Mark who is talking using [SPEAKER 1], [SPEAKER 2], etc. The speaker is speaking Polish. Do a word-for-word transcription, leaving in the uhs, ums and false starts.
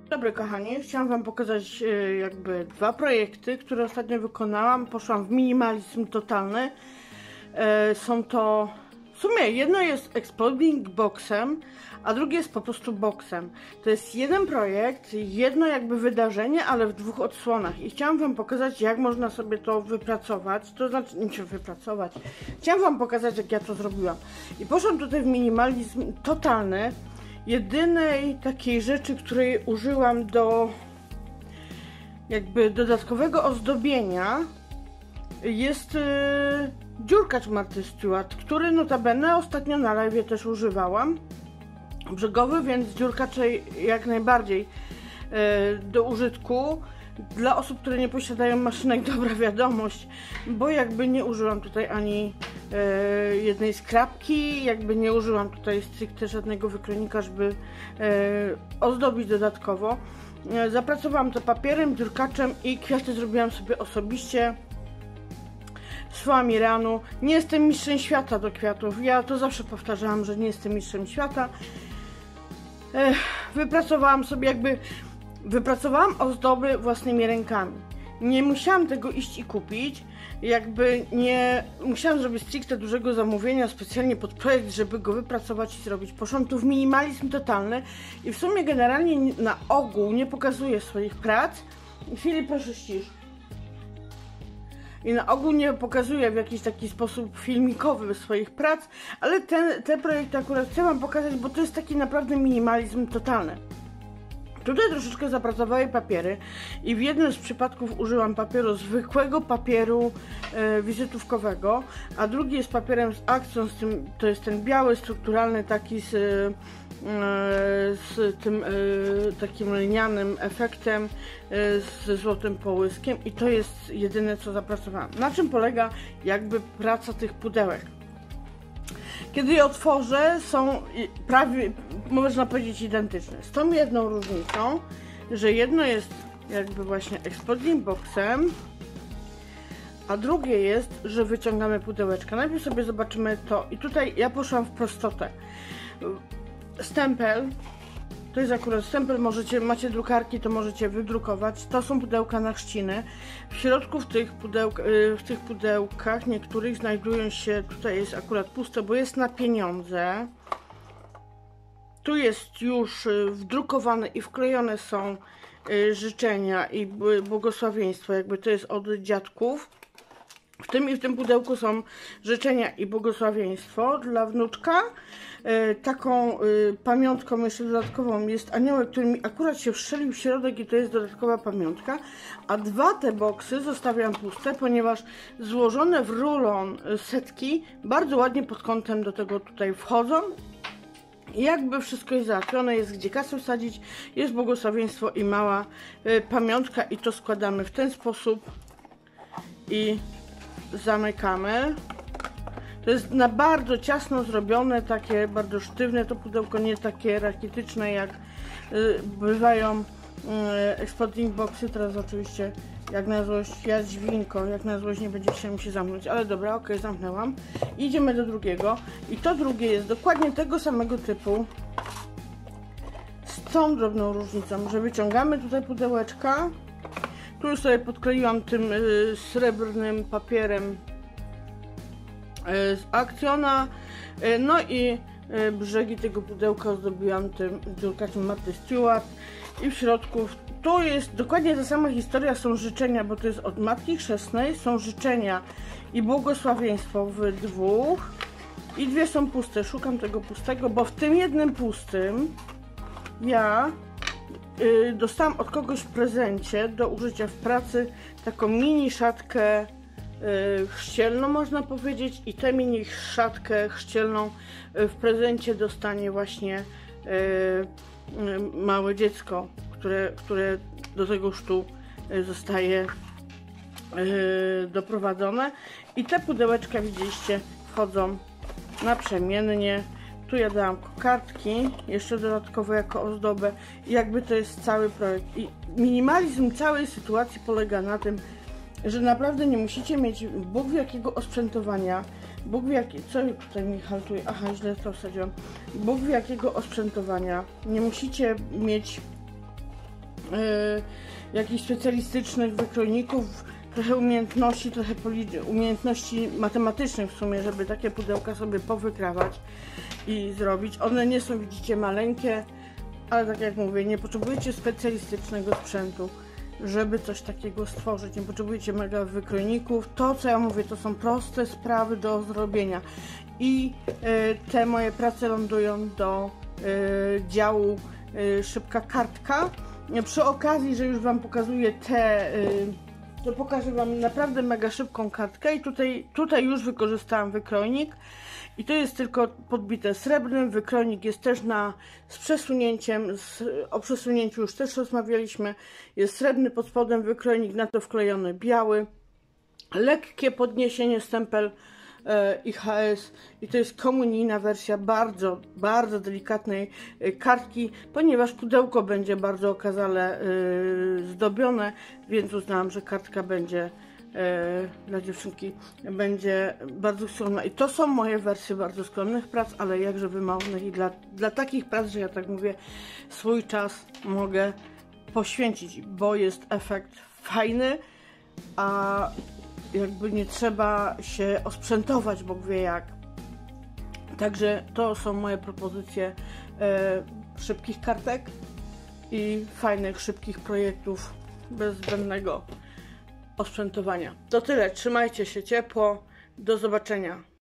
[SPEAKER 1] Dobry kochani, chciałam wam pokazać e, jakby dwa projekty, które ostatnio wykonałam. Poszłam w minimalizm totalny. E, są to, w sumie jedno jest exploding boxem, a drugie jest po prostu boxem. To jest jeden projekt, jedno jakby wydarzenie, ale w dwóch odsłonach. I chciałam wam pokazać, jak można sobie to wypracować, to znaczy, nie wypracować. Chciałam wam pokazać, jak ja to zrobiłam. I poszłam tutaj w minimalizm totalny. Jedynej takiej rzeczy, której użyłam do jakby dodatkowego ozdobienia, jest yy, dziurkacz Marty Stewart, który notabene ostatnio na live też używałam. Brzegowy, więc dziurkacze jak najbardziej yy, do użytku. Dla osób, które nie posiadają maszynek, dobra wiadomość, bo jakby nie użyłam tutaj ani e, jednej skrapki, jakby nie użyłam tutaj stricte żadnego wykronika, żeby e, ozdobić dodatkowo. E, zapracowałam to papierem, dziurkaczem i kwiaty zrobiłam sobie osobiście z flamiranu. Nie jestem mistrzem świata do kwiatów, ja to zawsze powtarzałam, że nie jestem mistrzem świata. E, wypracowałam sobie jakby Wypracowałam ozdoby własnymi rękami. Nie musiałam tego iść i kupić. Jakby nie musiałam zrobić stricte dużego zamówienia specjalnie pod projekt, żeby go wypracować i zrobić. Poszłam tu w minimalizm totalny i w sumie generalnie na ogół nie pokazuję swoich prac. Filip, proszę ścisz. I na ogół nie pokazuję w jakiś taki sposób filmikowy swoich prac, ale ten, te projekty akurat chcę wam pokazać, bo to jest taki naprawdę minimalizm totalny. Tutaj troszeczkę zapracowały papiery i w jednym z przypadków użyłam papieru zwykłego, papieru e, wizytówkowego, a drugi jest papierem z akcją, z tym, to jest ten biały, strukturalny, taki z, e, z tym e, takim lnianym efektem, e, ze złotym połyskiem i to jest jedyne, co zapracowałam. Na czym polega jakby praca tych pudełek? Kiedy je otworzę, są prawie, można powiedzieć, identyczne. Z tą jedną różnicą, że jedno jest jakby właśnie exploding boxem, a drugie jest, że wyciągamy pudełeczka. Najpierw sobie zobaczymy to. I tutaj ja poszłam w prostotę. Stempel. To jest akurat stempel, możecie, macie drukarki, to możecie wydrukować. To są pudełka na chrzciny. W środku w tych, pudełk, w tych pudełkach niektórych znajdują się, tutaj jest akurat puste, bo jest na pieniądze. Tu jest już wdrukowane i wklejone są życzenia i błogosławieństwo, jakby to jest od dziadków. W tym i w tym pudełku są życzenia i błogosławieństwo dla wnuczka. E, taką e, pamiątką jeszcze dodatkową jest aniołek, który mi akurat się wszczelił w środek i to jest dodatkowa pamiątka. A dwa te boksy zostawiam puste, ponieważ złożone w rulon setki bardzo ładnie pod kątem do tego tutaj wchodzą. I jakby wszystko jest załatwione, jest gdzie kasę wsadzić, jest błogosławieństwo i mała e, pamiątka i to składamy w ten sposób i zamykamy. To jest na bardzo ciasno zrobione, takie bardzo sztywne to pudełko, nie takie rakietyczne jak y, bywają y, exploding boxy. Teraz oczywiście jak na złość, ja dźwinko, jak na złość nie będzie chciał mi się zamknąć, ale dobra, ok, zamknęłam. Idziemy do drugiego i to drugie jest dokładnie tego samego typu, z tą drobną różnicą, że wyciągamy tutaj pudełeczka. Tu już sobie podkleiłam tym y, srebrnym papierem y, z Akcjona, y, no i y, brzegi tego pudełka ozdobiłam tym dziurkaczem Marty Stewart i w środku, tu jest dokładnie ta sama historia, są życzenia, bo to jest od Matki Chrzestnej, są życzenia i błogosławieństwo w dwóch i dwie są puste, szukam tego pustego, bo w tym jednym pustym ja dostałam od kogoś w prezencie do użycia w pracy taką mini szatkę chrzcielną, można powiedzieć, i tę mini szatkę chrzcielną w prezencie dostanie właśnie małe dziecko, które, które do tego chrztu zostaje doprowadzone. I te pudełeczka, widzieliście, wchodzą naprzemiennie. Tu ja dałam kokardki, jeszcze dodatkowo jako ozdobę. I jakby to jest cały projekt. I minimalizm całej sytuacji polega na tym, że naprawdę nie musicie mieć Bóg wie jakiego osprzętowania. Bóg wie jakie... Co tutaj mi haltuje? Aha, źle to wsadziłam. Bóg wie jakiego osprzętowania. Nie musicie mieć jakichś specjalistycznych wykrojników, trochę umiejętności, trochę umiejętności matematycznych w sumie, żeby takie pudełka sobie powykrawać i zrobić. One nie są, widzicie, maleńkie, ale tak jak mówię, nie potrzebujecie specjalistycznego sprzętu, żeby coś takiego stworzyć. Nie potrzebujecie mega wykrojników. To, co ja mówię, to są proste sprawy do zrobienia. I y, te moje prace lądują do y, działu y, szybka kartka. Przy okazji, że już Wam pokazuję te, y, to pokażę Wam naprawdę mega szybką kartkę i tutaj, tutaj już wykorzystałam wykrojnik i to jest tylko podbite srebrnym. Wykrojnik jest też na, z przesunięciem, z, o przesunięciu już też rozmawialiśmy. Jest srebrny pod spodem, wykrojnik na to wklejony biały. Lekkie podniesienie, stempel I H S i to jest komunijna wersja bardzo, bardzo delikatnej kartki, ponieważ pudełko będzie bardzo okazale yy, zdobione, więc uznałam, że kartka będzie yy, dla dziewczynki będzie bardzo skromna. I to są moje wersje bardzo skromnych prac, ale jakże wymownych i dla, dla takich prac, że ja tak mówię, swój czas mogę poświęcić, bo jest efekt fajny, a jakby nie trzeba się osprzętować, Bóg wie jak. Także to są moje propozycje e, szybkich kartek i fajnych, szybkich projektów bez zbędnego osprzętowania. To tyle, trzymajcie się ciepło, do zobaczenia.